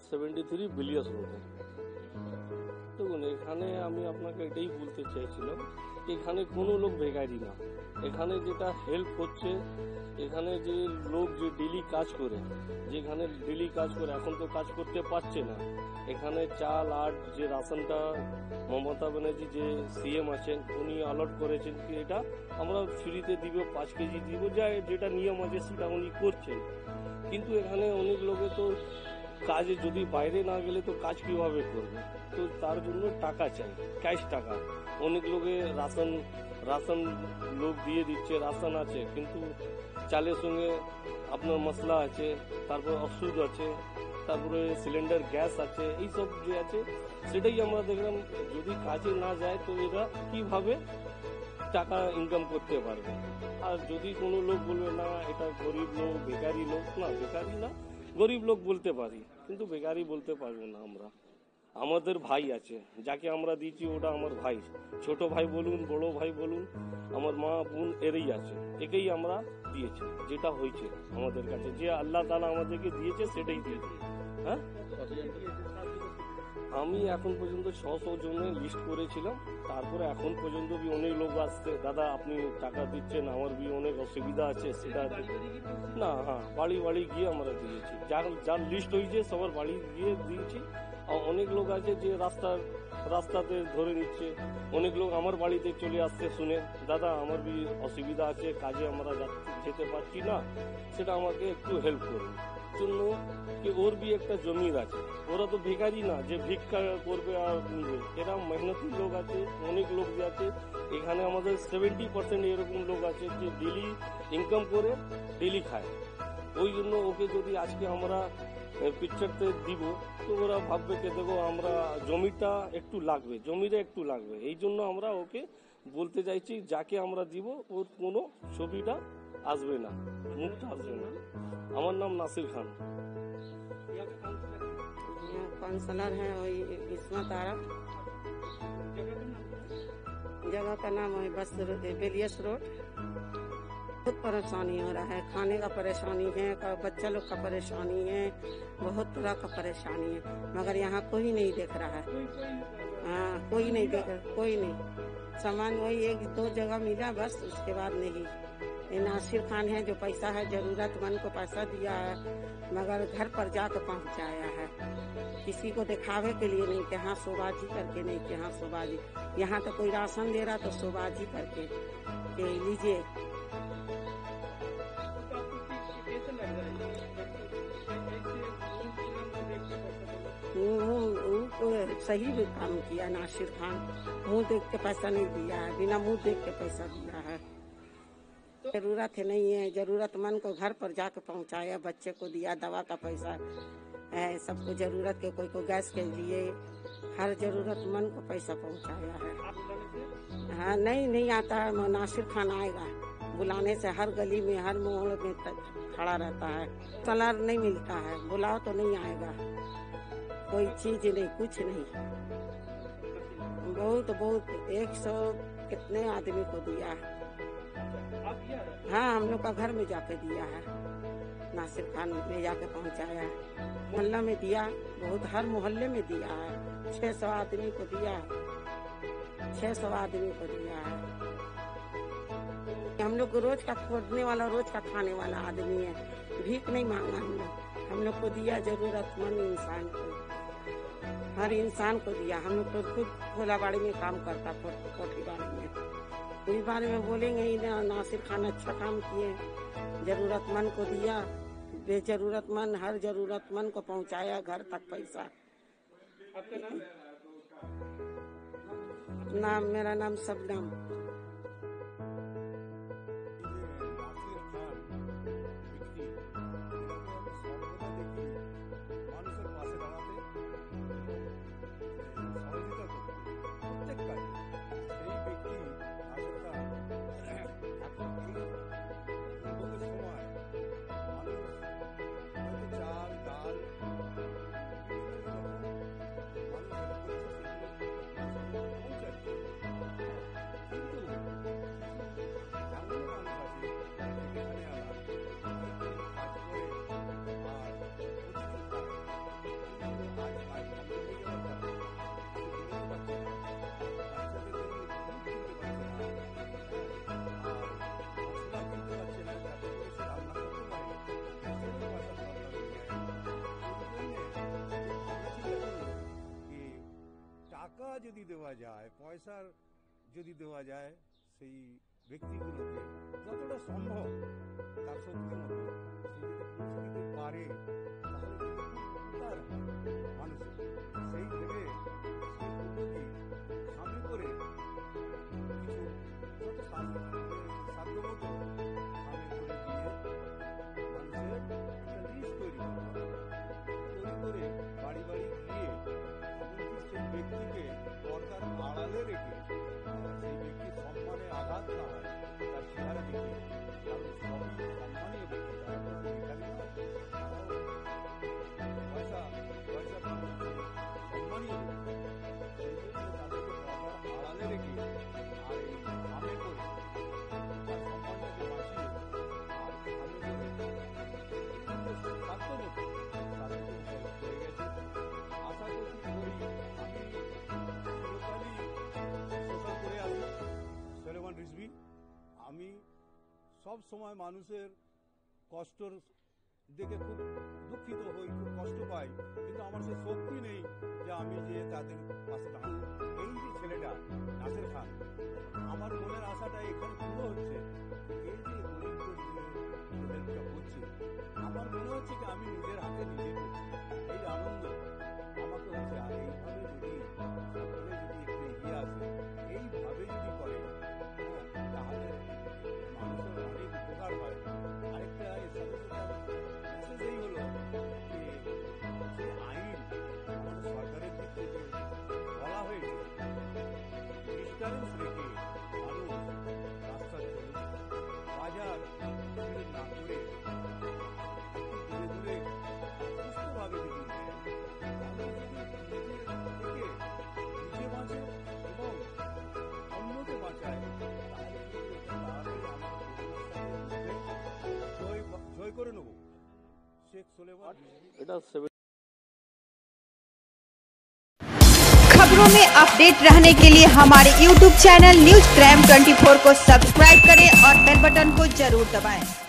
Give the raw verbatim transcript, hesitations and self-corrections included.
Seventy three বিলিয়াস রোডে। দেখুন, এখানে আমি আপনাকে এটাই বলতে চাইছিলাম, এখানে কোনো লোক বেকারি না। এখানে যেটা হেল্প হচ্ছে, এখানে যে লোক যে ডেলি কাজ করে, যেখানে ডেলি কাজ করে এখন তো কাজ করতে পারছে না, এখানে চাল আর যে রাশনটা মমতা ব্যানার্জি যে সিএম আছেন উনি অলট করেছেন কি এটা আমরা ফ্রিতে দিব, পাঁচ কেজি দিব, যা যেটা নিয়ম আছে সেটা উনি করছেন। কিন্তু এখানে অনেক লোকে তো কাজে যদি বাইরে না গেলে তো কাজ কিভাবে করবে, তো তার জন্য টাকা চাই, ক্যাশ টাকা। অনেক লোকে রাশন রাশন লোক দিয়ে দিচ্ছে, রাশন আছে কিন্তু চালের সঙ্গে আপনার মশলা আছে, তারপর ওষুধ আছে, তারপরে সিলিন্ডার গ্যাস আছে, এইসব যে আছে সেটাই আমরা দেখলাম যদি কাজে না যায় তো এরা কিভাবে টাকা ইনকাম করতে পারবে। আর যদি কোনো লোক বলবে না এটা গরিব লোক, বেকারি লোক, না বেকারি না, গরিব লোক বলতে পারি কিন্তু বেকারি বলতে পারবো না আমরা। আমাদের ভাই আছে, যাকে আমরা দিচ্ছি ওটা আমার ভাই, ছোট ভাই বলুন, বড় ভাই বলুন, আমার মা বোন এরই আছে, একেই আমরা দিয়েছি। যেটা হয়েছে আমাদের কাছে, যে আল্লাহ তাআলা আমাদেরকে দিয়েছে সেটাই দিয়েছে। হ্যাঁ, আমি এখন পর্যন্ত ছশো জনের লিস্ট করেছিলাম, তারপরে এখন পর্যন্ত বি অনেক লোক আসছে, দাদা আপনি টাকা দিচ্ছেন, আমার বি অনেক অসুবিধা আছে সেটা না। হ্যাঁ, বাড়ি বাড়ি গিয়ে আমরা দিয়েছি, যার যার লিস্ট হয়েছে সবার বাড়ি গিয়ে দিয়েছি। আর অনেক লোক আছে যে রাস্তার রাস্তাতে ধরে নিচ্ছে, অনেক লোক আমার বাড়িতে চলে আসছে শুনে, দাদা আমার বি অসুবিধা আছে, কাজে আমরা যেতে পারছি না, সেটা আমাকে একটু হেল্প করুন। জন্য কি ওর বি একটা জমির আছে, ওরা তো ভিখারি না যে ভিক্ষা করবে আর নিবে, এরা মেহনতি লোক আছে, অনেক লোক যে আছে এখানে আমাদের সেভেন্টি পার্সেন্ট এরকম লোক আছে যে ডেলি ইনকাম করে ডেলি খায়। ওই জন্য ওকে যদি আজকে আমরা পিকচারতে দিব তো ওরা ভাববে কে দেখো আমরা জমিটা একটু লাগবে, জমিটা একটু লাগবে, এই জন্য আমরা ওকে বলতে চাইছি যাকে আমরা দিব ওর কোনো ছবিটা আসবে না, মুখটা আসবে না। আমার নাম নাসির खान। काउंसलर है वही इस्मत आरा, जगह का नाम है बस बेलियस रोड। बहुत परेशानी हो रहा है, खाने का परेशानी है, बच्चा लोग का परेशानी है, बहुत तरह का परेशानी है, मगर यहाँ कोई नहीं देख रहा है। हाँ, कोई नहीं देख, कोई नहीं। सामान वही एक दो जगह मिला बस, उसके बाद नहीं। ये नासिर खान है जो पैसा है जरूरतमंद को पैसा दिया है, मगर घर पर जाकर पहुंचाया है, किसी को दिखावे के लिए नहीं कि हाँ शोबाजी करके नहीं कि हाँ शोबाजी। यहाँ तो कोई राशन दे रहा तो शोबाजी करके के लीजिए। सही भी काम किया नासिर खान, मुंह देख के पैसा नहीं दिया है, बिना मुंह देख के पैसा दिया है। जरूरत है नहीं है, जरूरतमंद को घर पर जाके पहुंचाया, बच्चे को दिया, दवा का पैसा है, सबको जरूरत के, कोई को गैस के लिए, हर जरूरतमंद को पैसा पहुंचाया है। हाँ, नहीं नहीं आता है, नासिर खान आएगा बुलाने से, हर गली में हर मोहल्ले में खड़ा रहता है, सलाह नहीं मिलता है, बुलाओ तो नहीं आएगा, कोई चीज नहीं, कुछ नहीं। बहुत बहुत एक सौ कितने आदमी को दिया है। हाँ, हम लोग का घर में जाके दिया है, नासिर खान में जाके पहुंचाया है, मोहल्ला में दिया, बहुत हर मोहल्ले में दिया है, छह सौ आदमी को दिया, छह सौ आदमी को दिया है। हम लोग रोज का खोदने वाला, रोज का खाने वाला आदमी है, भीख नहीं मांगा हम लोग, हम लोग को दिया जरूरतमंद इंसान को, हर इंसान को दिया। हम लोग तो खुद खोलाबाड़ी में काम करता, कोठीबाड़ी में, इस बारे में बोलेंगे ही ना। नासिर खान अच्छा काम किए, जरूरतमंद को दिया, बेजरूरतमंद हर जरूरतमंद को पहुंचाया घर तक पैसा। आपका नाम? नाम मेरा नाम सबनम। দেওয়া যায়, পয়সার যদি দেওয়া যায় সেই ব্যক্তিগুলোকে যতটা সম্ভব তার শক্তি মতো সে যদি পৌঁছে দিতে পারে তাহলে কিন্তু উদ্ধার হয় মানুষের। সেই ভেবে সেই উদ্যোগী সামনে করে কিছু যত সাধ্যমতো সামনে করে দিয়ে মানুষের একটা লিস্ট তৈরি করা হয়। তৈরি করে বাড়ি বাড়ি গিয়ে এমনকি সেই ব্যক্তিকে পর্দার আড়ালে রেখে সেই ব্যক্তির সম্মানে আঘাত না হয় তার চেহারা দেখে, কারণ সবই সম্মানীয় ব্যক্তি, তারা তো এখানে নয়, তারাও পয়সা পয়সা কামাচ্ছে, সম্মানীয় ব্যক্তি। সেই জন্য তাদেরকে পর্দার আড়ালে রেখে আর এই সামনে করে তার সম্মানটাকে বাঁচিয়ে আর সামনে করে সাধ্য মতো তাদেরকে হেল্প করে গেছে। আশা করছি করি আমি চিরকালই সোশ্যাল করে আসি সোলেমান রিজভী। আমি সব সময় মানুষের কষ্টর দেখে খুব দুঃখিত হই, খুব কষ্ট পাই, কিন্তু আমার সে শক্তি নেই যে আমি যে তাদের পাশে দাঁড়াবো। এই যে ছেলেটা নাসির খান, আমার মনের আশাটা এখানে পুরো হচ্ছে। এই যে গরিবদের যে হেল্পটা করছে, আমার মনে হচ্ছে যে আমি নিজের হাতে নিজে করছি। এই আনন্দ আমাকে হচ্ছে। আর এইভাবে যদি সকলে যদি একটু এগিয়ে আসে, এইভাবে যদি করে, হ্যাঁ, তাহলে মানুষের অনেক উপকার হয়। আরেকটা এর সাথে সাথে মেসেজ এই হলো যে যে আইন আমাদের সরকারের দিক থেকে বলা হয়েছে ডিস্টেন্স রেখে মানুষ রাস্তা চলুন, বাজার ভিড় না করে একটু দূরে দূরে সুস্থভাবে যদি নেয়, তাহলে যদি নিজের থেকে নিজে বাঁচে এবং অন্যকে বাঁচায়, তাহলে কিন্তু এটা তাড়াতাড়ি আমাদের জয় জয় করে নেব। শেখ সোলেমান রিজভী। এটা সেভেন खबरों में अपडेट रहने के लिए हमारे यूट्यूब चैनल न्यूज क्राइम चौबीस को सब्सक्राइब करें और बेल बटन को जरूर दबाएं।